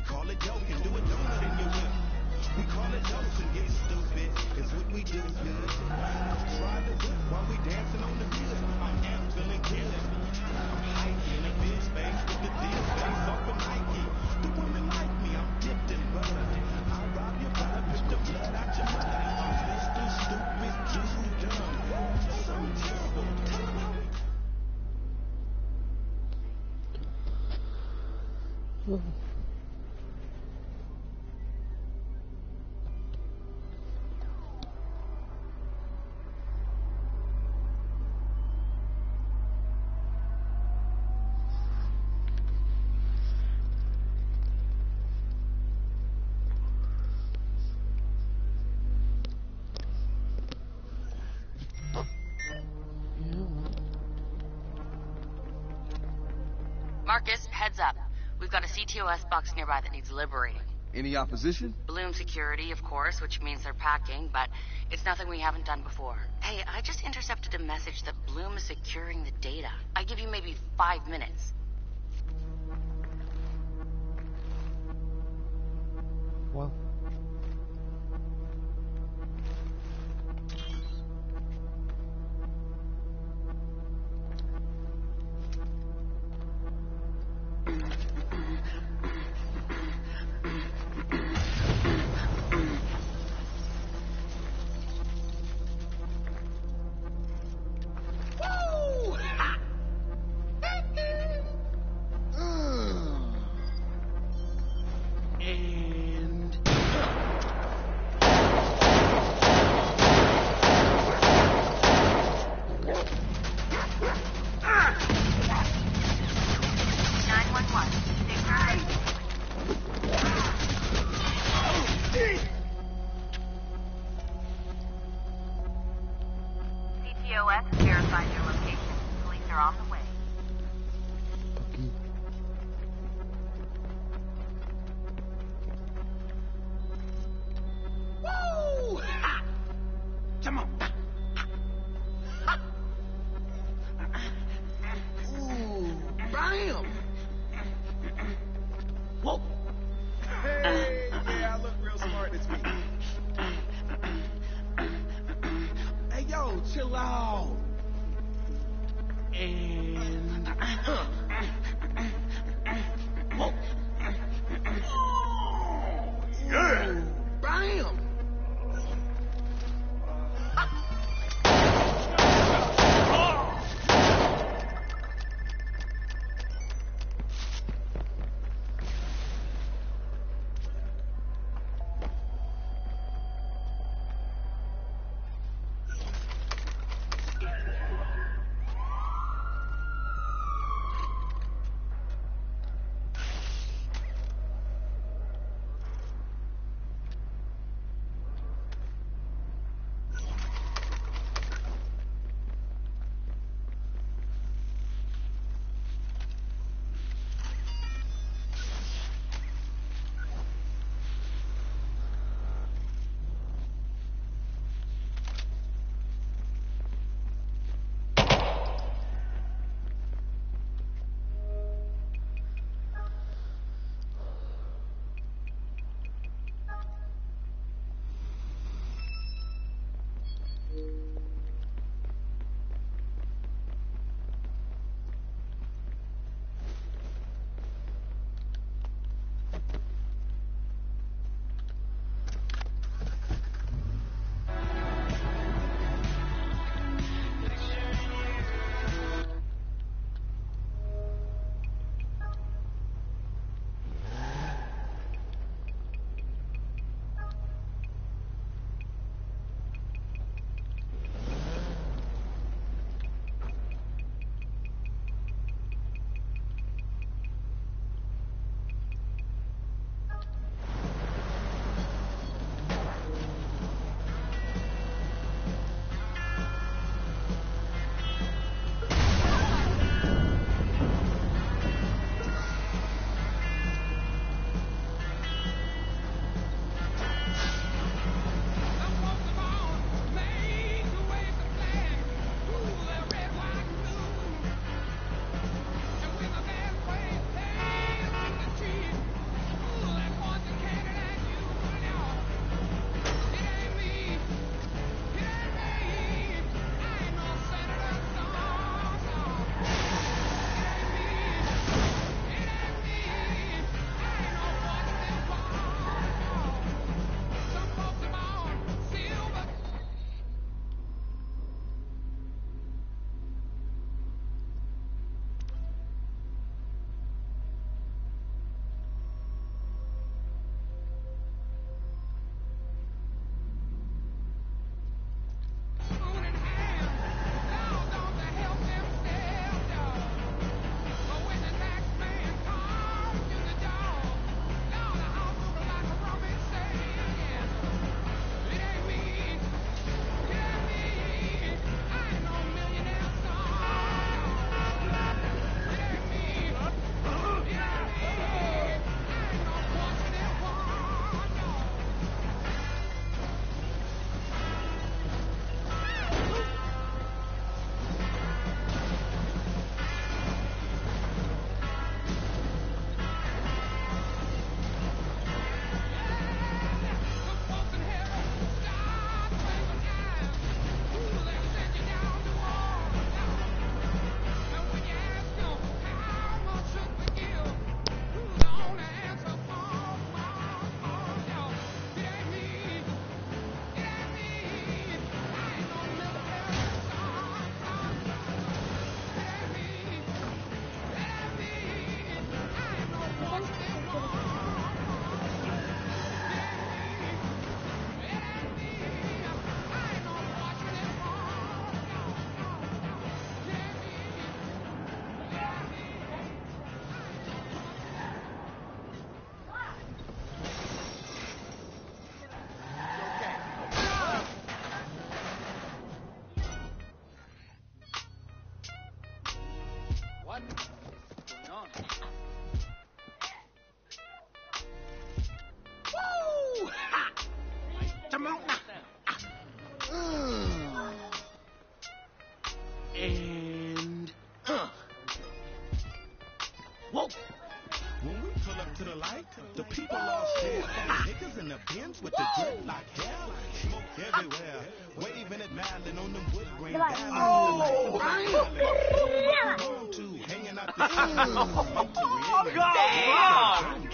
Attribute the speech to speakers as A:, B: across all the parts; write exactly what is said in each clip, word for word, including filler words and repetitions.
A: call it joking, do a donut in your whip. We call it jokes and get stupid, it's what we do good. Try the whip while we dancing on the good. I'm amped, feeling good. I'm hiking in a big space with the big face off of Nike. The women like me, I'm dipped in butter. I rob your brother, put the blood out your mother. I'm Mister Stupid, Jew dumb. So terrible, tell them how we...
B: Marcus, heads up. We've got a C T O S box nearby that needs liberating.
C: Any opposition?
B: Bloom security, of course, which means they're packing, but it's nothing we haven't done before. Hey, I just intercepted a message that Bloom is securing the data. I give you maybe five minutes.
D: Well...
A: And Niggas in the bins with the drip like hell. Smoke everywhere. Waving at Madeline on them wood grain.
C: Oh,
A: to hanging out the
C: oh, God!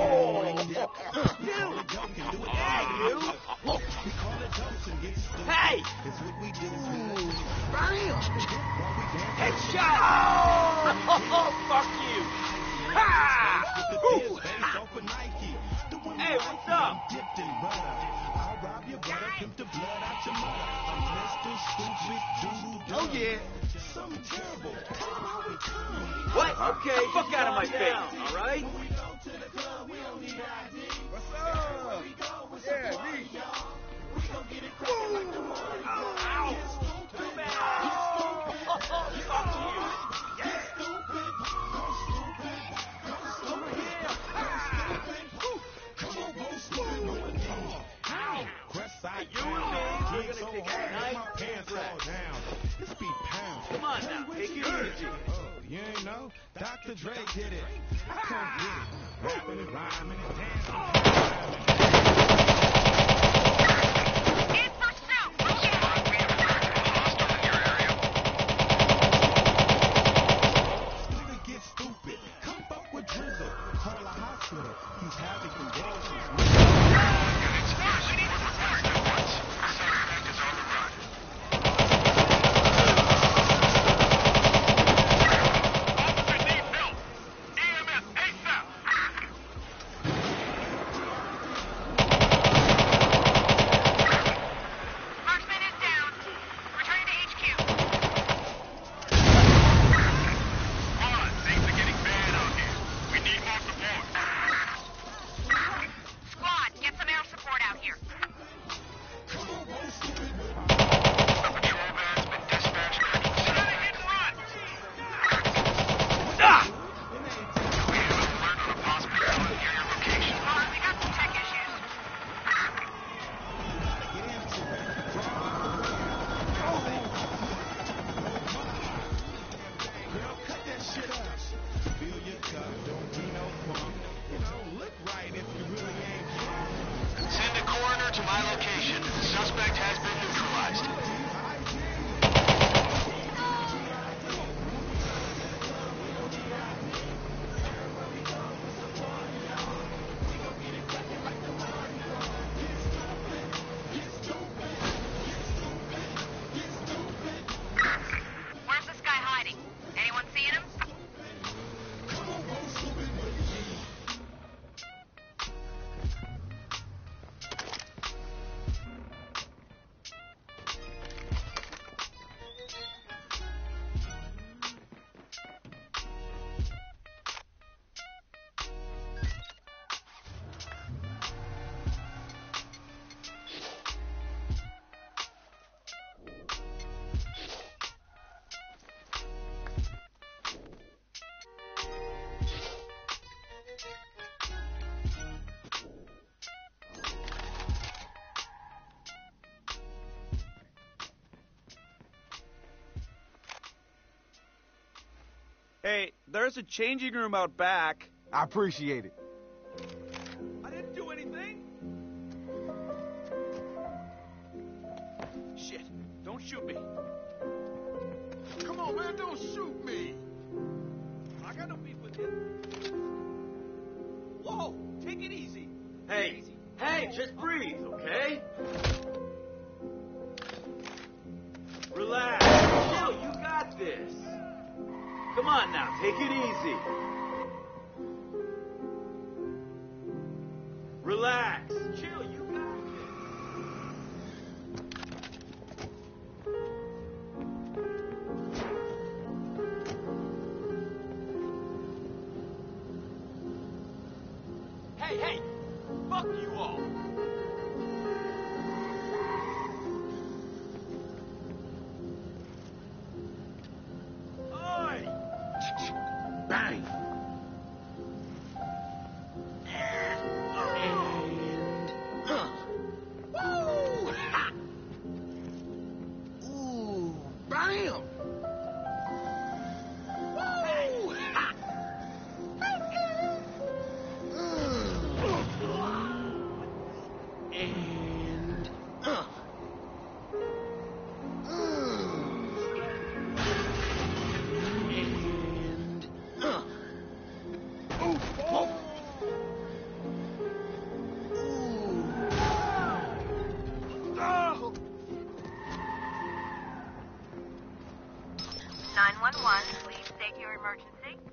C: Hey!
A: It's what we do.
C: Bam! Headshot! Oh, fuck you! Ha! Hey, what's up?
A: Dipped in butter. I'll rob your brother, pimp the blood out your mother. I'm Mister Stupid Doodle.
C: Oh, yeah.
A: Something terrible. Tell 'em how we come.
C: What? Okay, fuck out of my face, all right?
D: What's up? Yeah, me.
C: Ow! Too bad! Fuck you!
A: Crest-side
C: You and me, we're gonna take a nice
A: pants all down. This be pounds.
C: Come on now, take it easy.
A: Oh, you ain't know? Doctor Dre did it. Come get it. Rapping and rhyming and dancing.
B: In pursuit! Move in!
A: Nigga get stupid. Come fuck with Drizzle. Call a hospital. He's having convulsions.
D: Hey, there's a changing room out back.
E: I appreciate it.
D: I didn't do anything. Shit, don't shoot me.
E: Come on, man, don't shoot me.
D: I got no beef with you. Whoa, take it easy.
C: Hey,
D: Easy.
C: hey, just breathe, okay? Relax. Chill, you got this. Come on now, take it easy. Relax. Chill, you got this. Hey, hey, fuck you all.
E: Bang! And... Huh. Woo! Ha! Ooh, bam! Woo! Ha! Mm.
F: And uh. And uh. Oh, oh.
G: nine one one, please state your emergency.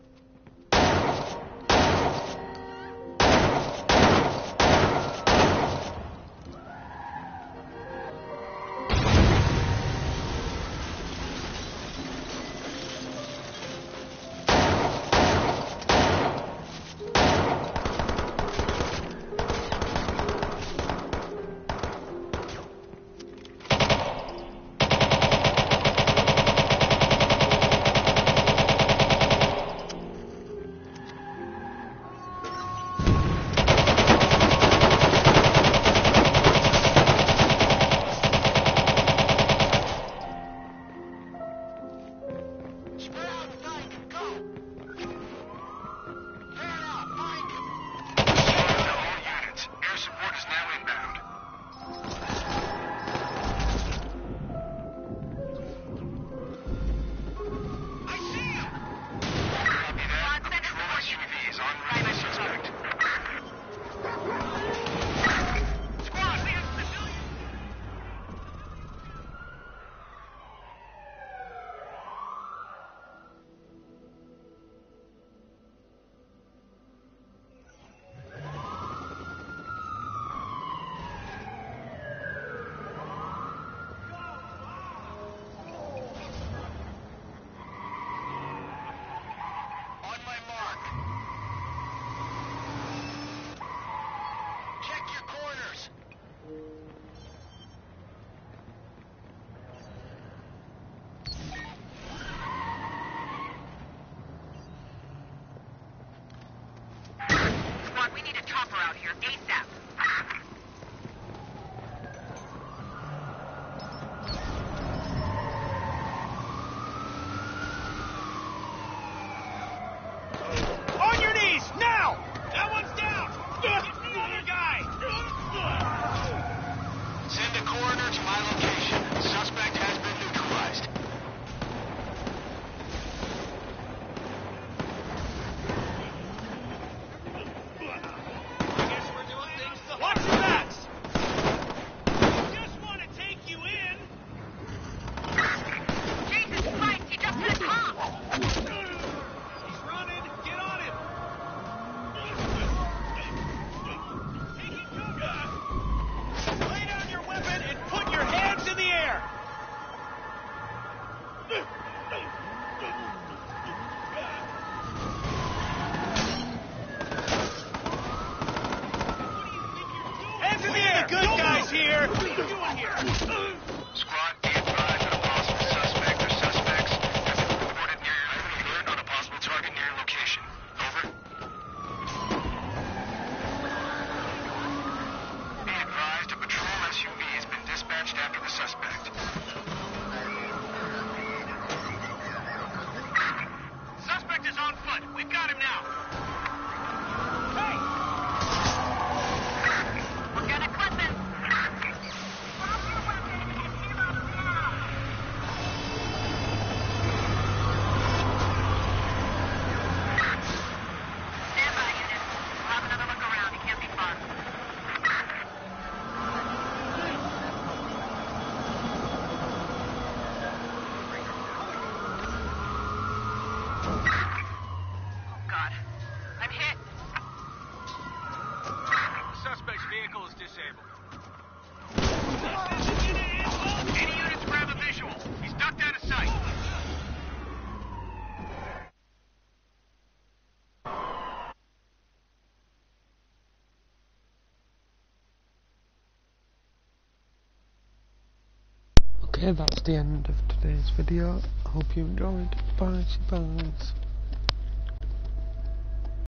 G: We need a chopper out here, ASAP.
D: On your knees, now! That one's down! Get the other guy!
H: Send a coroner to my location. Suspect has been neutralized.
D: Watch your backs! Just want to take you in!
G: Jesus Christ, he just hit a cop!
D: He's running! Get on him! Taking cover! Lay down your weapon and put your hands in the air! Hands in the air! Good guys here! What are you doing here?
H: Squad, be advised that a possible suspect or suspects have been reported near your alert on a possible target near your location. Over. Be advised a patrol S U V has been dispatched after the suspect. Suspect is on foot. We've got him now.
D: Hey!
G: We're gonna clip him. Stand by, unit. We'll have another look around. He can't be far. Oh, God. I'm hit.
H: Suspect's vehicle is disabled.
D: Any
H: Any units grab a visual. He's ducked out of sight.
F: Okay, that's the end of today's video. I hope you enjoyed. Bye, bye.